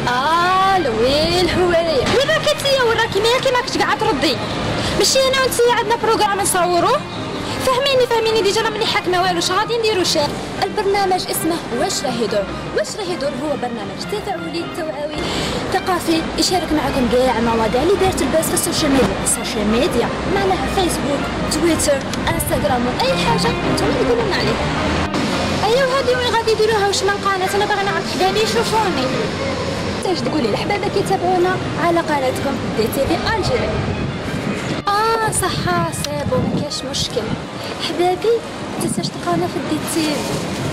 الويل هواليا وين راكي انتيا؟ وين راكي ماكش قاعده تردي؟ ماشي انا وانتيا عندنا بروغرام نصوروه. فهميني ديجا انا ماني حاكمه والو. اش غادي نديرو؟ البرنامج اسمه واش راه يدور. واش راه يدور هو برنامج تفاعلي توعوي ثقافي يشارك معكم كاع المواضيع اللي دارت الباس في السوشيال ميديا معناها فيسبوك تويتر انستغرام اي حاجه نتوما اللي قولوا لنا عليها. ايوا هادي وين غادي يديروها؟ واش من قناه؟ انا باغي نعرف حبابي يشوفوني. تاش تقولي الحبابه كيتابعونا على قناتكم دي تي في الجيري. صح سي بون مكاش مشكل حبابي. متنساش تلقاونا في دي تي في.